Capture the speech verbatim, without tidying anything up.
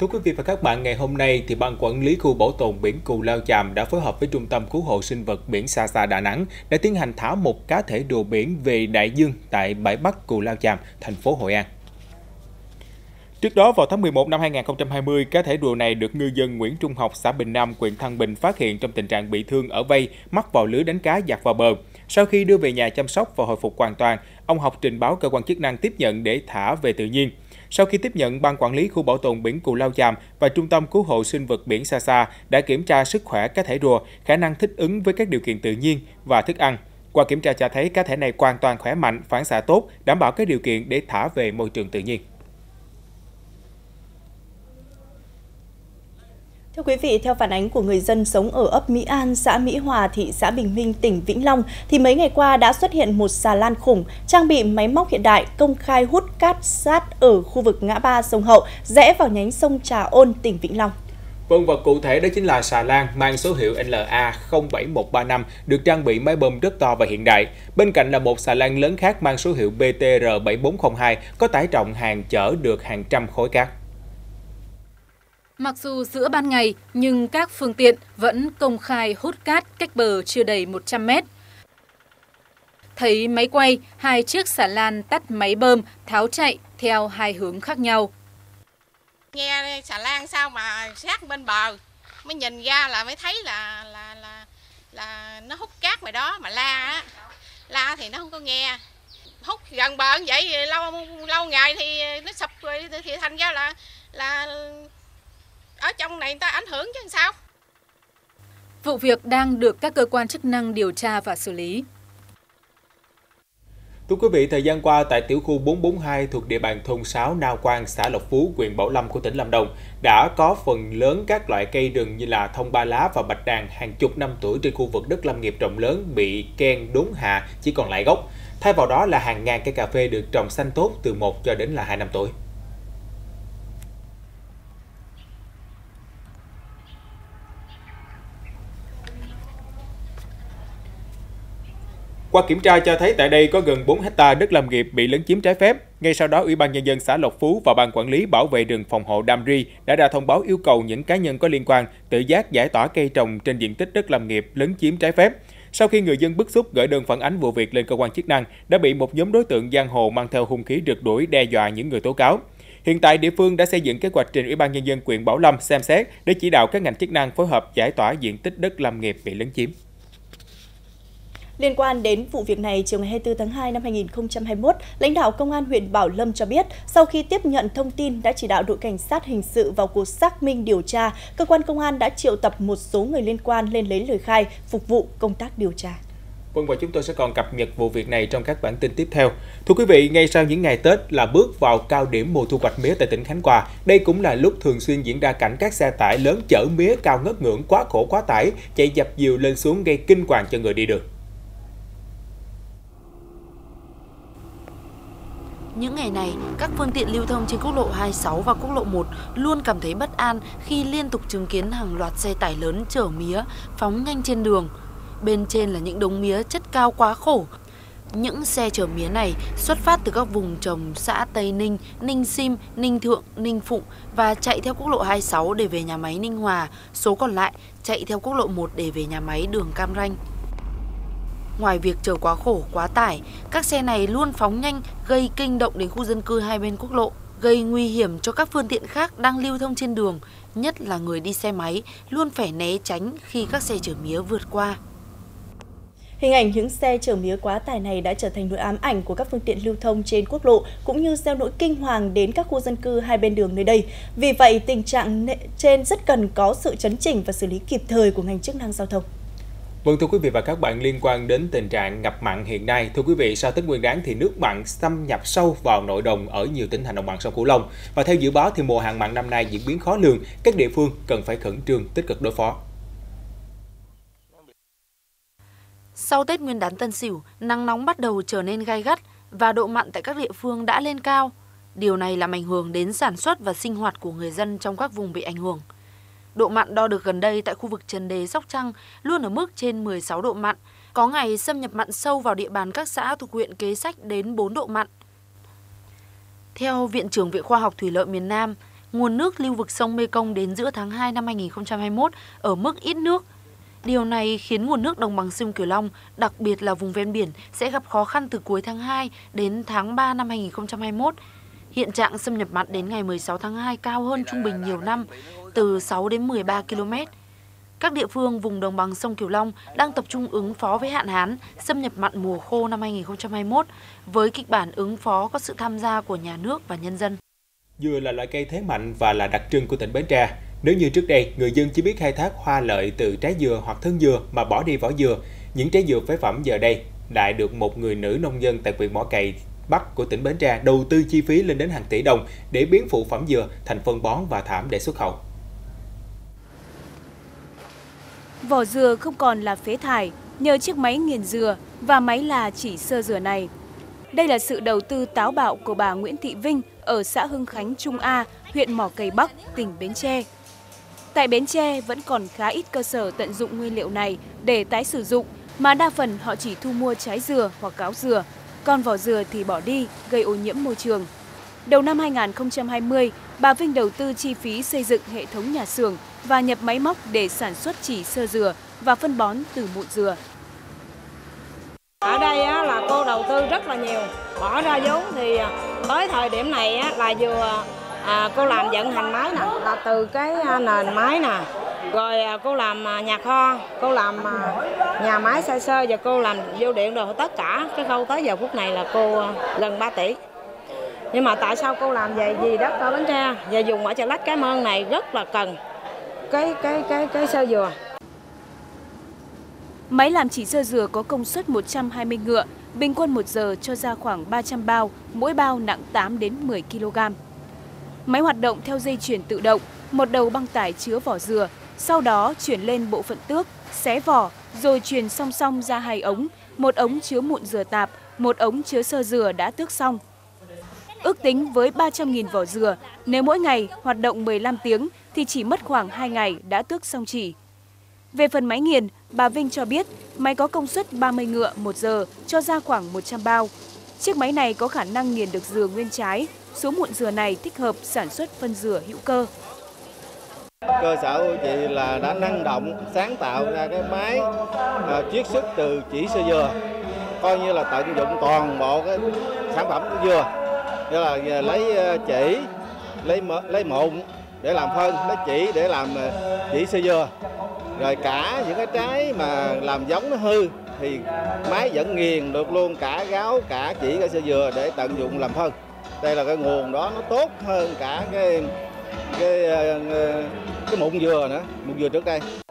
Thưa quý vị và các bạn, ngày hôm nay thì Ban Quản lý Khu Bảo tồn biển Cù Lao Chàm đã phối hợp với Trung tâm Cứu hộ Sinh vật biển Sa Sa Đà Nẵng đã tiến hành thả một cá thể rùa biển về đại dương tại bãi Bắc Cù Lao Chàm, thành phố Hội An. Trước đó, vào tháng mười một năm hai nghìn không trăm hai mươi, cá thể rùa này được ngư dân Nguyễn Trung Học, xã Bình Nam, huyện Thăng Bình phát hiện trong tình trạng bị thương ở vây, mắc vào lưới đánh cá dạt vào bờ. Sau khi đưa về nhà chăm sóc và hồi phục hoàn toàn, ông Học trình báo cơ quan chức năng tiếp nhận để thả về tự nhiên. Sau khi tiếp nhận, Ban Quản lý Khu Bảo tồn biển Cù Lao Chàm và Trung tâm Cứu hộ Sinh vật biển Sa Sa đã kiểm tra sức khỏe cá thể rùa, khả năng thích ứng với các điều kiện tự nhiên và thức ăn. Qua kiểm tra cho thấy cá thể này hoàn toàn khỏe mạnh, phản xạ tốt, đảm bảo các điều kiện để thả về môi trường tự nhiên. Thưa quý vị, theo phản ánh của người dân sống ở ấp Mỹ An, xã Mỹ Hòa, thị xã Bình Minh, tỉnh Vĩnh Long, thì mấy ngày qua đã xuất hiện một xà lan khủng trang bị máy móc hiện đại công khai hút cát sát ở khu vực ngã ba sông Hậu, rẽ vào nhánh sông Trà Ôn, tỉnh Vĩnh Long. Vâng, và cụ thể đó chính là xà lan mang số hiệu L A không bảy một ba năm, được trang bị máy bơm rất to và hiện đại. Bên cạnh là một xà lan lớn khác mang số hiệu B T R bảy bốn không hai, có tải trọng hàng chở được hàng trăm khối cát. Mặc dù giữa ban ngày, nhưng các phương tiện vẫn công khai hút cát cách bờ chưa đầy một trăm mét. Thấy máy quay, hai chiếc xà lan tắt máy bơm, tháo chạy theo hai hướng khác nhau. Nghe xà lan sao mà sát bên bờ, mới nhìn ra là mới thấy là là là là nó hút cát ngoài đó, mà la á, la thì nó không có nghe. Hút gần bờ như vậy lâu lâu ngày thì nó sụp rồi, thì thành ra là là ở trong này người ta ảnh hưởng chứ làm sao. Vụ việc đang được các cơ quan chức năng điều tra và xử lý. Thưa quý vị, thời gian qua tại tiểu khu bốn bốn hai thuộc địa bàn thôn sáu Nao Quan, xã Lộc Phú, huyện Bảo Lâm của tỉnh Lâm Đồng đã có phần lớn các loại cây rừng như là thông ba lá và bạch đàn hàng chục năm tuổi trên khu vực đất lâm nghiệp rộng lớn bị keng đốn hạ, chỉ còn lại gốc. Thay vào đó là hàng ngàn cây cà phê được trồng xanh tốt từ một cho đến là hai năm tuổi. Qua kiểm tra cho thấy tại đây có gần bốn héc ta đất lâm nghiệp bị lấn chiếm trái phép. Ngay sau đó, Ủy ban Nhân dân xã Lộc Phú và Ban Quản lý Bảo vệ rừng phòng hộ Đam Ri đã ra thông báo yêu cầu những cá nhân có liên quan tự giác giải tỏa cây trồng trên diện tích đất lâm nghiệp lấn chiếm trái phép. Sau khi người dân bức xúc gửi đơn phản ánh vụ việc lên cơ quan chức năng, đã bị một nhóm đối tượng giang hồ mang theo hung khí rượt đuổi đe dọa những người tố cáo. Hiện tại, địa phương đã xây dựng kế hoạch trình Ủy ban Nhân dân huyện Bảo Lâm xem xét để chỉ đạo các ngành chức năng phối hợp giải tỏa diện tích đất lâm nghiệp bị lấn chiếm. Liên quan đến vụ việc này, chiều ngày hai mươi tư tháng hai năm hai nghìn không trăm hai mươi mốt, lãnh đạo Công an huyện Bảo Lâm cho biết, sau khi tiếp nhận thông tin đã chỉ đạo đội cảnh sát hình sự vào cuộc xác minh điều tra, cơ quan công an đã triệu tập một số người liên quan lên lấy lời khai, phục vụ công tác điều tra. Vâng, và chúng tôi sẽ còn cập nhật vụ việc này trong các bản tin tiếp theo. Thưa quý vị, ngay sau những ngày Tết là bước vào cao điểm mùa thu hoạch mía tại tỉnh Khánh Hòa, đây cũng là lúc thường xuyên diễn ra cảnh các xe tải lớn chở mía cao ngất ngưỡng quá khổ quá tải, chạy dập dìu lên xuống gây kinh hoàng cho người đi đường. Những ngày này, các phương tiện lưu thông trên quốc lộ hai mươi sáu và quốc lộ một luôn cảm thấy bất an khi liên tục chứng kiến hàng loạt xe tải lớn chở mía phóng nhanh trên đường. Bên trên là những đống mía chất cao quá khổ. Những xe chở mía này xuất phát từ các vùng trồng xã Tây Ninh, Ninh Sim, Ninh Thượng, Ninh Phụng và chạy theo quốc lộ hai mươi sáu để về nhà máy Ninh Hòa. Số còn lại chạy theo quốc lộ một để về nhà máy đường Cam Ranh. Ngoài việc chở quá khổ, quá tải, các xe này luôn phóng nhanh gây kinh động đến khu dân cư hai bên quốc lộ, gây nguy hiểm cho các phương tiện khác đang lưu thông trên đường, nhất là người đi xe máy luôn phải né tránh khi các xe chở mía vượt qua. Hình ảnh những xe chở mía quá tải này đã trở thành nỗi ám ảnh của các phương tiện lưu thông trên quốc lộ, cũng như gieo nỗi kinh hoàng đến các khu dân cư hai bên đường nơi đây. Vì vậy, tình trạng trên rất cần có sự chấn chỉnh và xử lý kịp thời của ngành chức năng giao thông. Vâng, thưa quý vị và các bạn, liên quan đến tình trạng ngập mặn hiện nay, thưa quý vị, sau Tết Nguyên đán thì nước mặn xâm nhập sâu vào nội đồng ở nhiều tỉnh thành đồng bằng sông Cửu Long. Và theo dự báo thì mùa hạn mặn năm nay diễn biến khó lường, các địa phương cần phải khẩn trương tích cực đối phó. Sau Tết Nguyên đán Tân Sửu, nắng nóng bắt đầu trở nên gay gắt và độ mặn tại các địa phương đã lên cao. Điều này làm ảnh hưởng đến sản xuất và sinh hoạt của người dân trong các vùng bị ảnh hưởng. Độ mặn đo được gần đây tại khu vực Trần Đề, Sóc Trăng luôn ở mức trên mười sáu độ mặn, có ngày xâm nhập mặn sâu vào địa bàn các xã thuộc huyện Kế Sách đến bốn độ mặn. Theo Viện trưởng Viện Khoa học Thủy lợi miền Nam, nguồn nước lưu vực sông Mekong đến giữa tháng hai năm hai nghìn không trăm hai mươi mốt ở mức ít nước. Điều này khiến nguồn nước đồng bằng sông Cửu Long, đặc biệt là vùng ven biển, sẽ gặp khó khăn từ cuối tháng hai đến tháng ba năm hai nghìn không trăm hai mươi mốt. Hiện trạng xâm nhập mặn đến ngày mười sáu tháng hai cao hơn trung bình nhiều năm, từ sáu đến mười ba ki lô mét. Các địa phương vùng đồng bằng sông Cửu Long đang tập trung ứng phó với hạn hán, xâm nhập mặn mùa khô năm hai nghìn không trăm hai mươi mốt, với kịch bản ứng phó có sự tham gia của nhà nước và nhân dân. Dừa là loại cây thế mạnh và là đặc trưng của tỉnh Bến Tre. Nếu như trước đây, người dân chỉ biết khai thác hoa lợi từ trái dừa hoặc thân dừa mà bỏ đi vỏ dừa, những trái dừa phế phẩm giờ đây lại được một người nữ nông dân tại huyện Mỏ Cày Bắc của tỉnh Bến Tre đầu tư chi phí lên đến hàng tỷ đồng để biến phụ phẩm dừa thành phân bón và thảm để xuất khẩu. Vỏ dừa không còn là phế thải nhờ chiếc máy nghiền dừa và máy là chỉ sơ dừa này. Đây là sự đầu tư táo bạo của bà Nguyễn Thị Vinh ở xã Hưng Khánh Trung A, huyện Mỏ Cày Bắc, tỉnh Bến Tre. Tại Bến Tre vẫn còn khá ít cơ sở tận dụng nguyên liệu này để tái sử dụng, mà đa phần họ chỉ thu mua trái dừa hoặc cáo dừa, còn vỏ dừa thì bỏ đi, gây ô nhiễm môi trường. Đầu năm hai nghìn không trăm hai mươi, bà Vinh đầu tư chi phí xây dựng hệ thống nhà xưởng và nhập máy móc để sản xuất chỉ sơ dừa và phân bón từ mụn dừa. Ở đây á, là cô đầu tư rất là nhiều, bỏ ra vốn thì tới thời điểm này á, là vừa à, cô làm vận hành máy nè, là từ cái nền máy nè, rồi cô làm nhà kho, cô làm nhà máy xây sơ và cô làm vô điện rồi tất cả cái khâu tới giờ phút này là cô gần ba tỷ. Nhưng mà tại sao cô làm vậy? Vì đất ở Bến Tre và dùng ở chợ Lách Cái Mơn này rất là cần cái cái cái cái sơ dừa. Máy làm chỉ sơ dừa có công suất một trăm hai mươi ngựa, bình quân một giờ cho ra khoảng ba trăm bao, mỗi bao nặng tám đến mười ki lô gam. Máy hoạt động theo dây chuyền tự động, một đầu băng tải chứa vỏ dừa, sau đó chuyển lên bộ phận tước, xé vỏ, rồi truyền song song ra hai ống, một ống chứa mụn dừa tạp, một ống chứa sơ dừa đã tước xong. Ước tính với ba trăm nghìn vỏ dừa, nếu mỗi ngày hoạt động mười lăm tiếng thì chỉ mất khoảng hai ngày đã tước xong chỉ. Về phần máy nghiền, bà Vinh cho biết máy có công suất ba mươi ngựa một giờ cho ra khoảng một trăm bao. Chiếc máy này có khả năng nghiền được dừa nguyên trái. Số mụn dừa này thích hợp sản xuất phân dừa hữu cơ. Cơ sở của chị là đã năng động sáng tạo ra cái máy uh, chiết xuất từ chỉ sơ dừa, coi như là tận dụng toàn bộ cái sản phẩm của dừa, như là lấy uh, chỉ, lấy lấy mụn để làm phân, lấy chỉ để làm uh, chỉ sơ dừa, rồi cả những cái trái mà làm giống nó hư thì máy vẫn nghiền được luôn cả gáo, cả chỉ, cả sơ dừa để tận dụng làm phân. Đây là cái nguồn đó nó tốt hơn cả cái cái cái mụn dừa nữa, mụn dừa trước đây.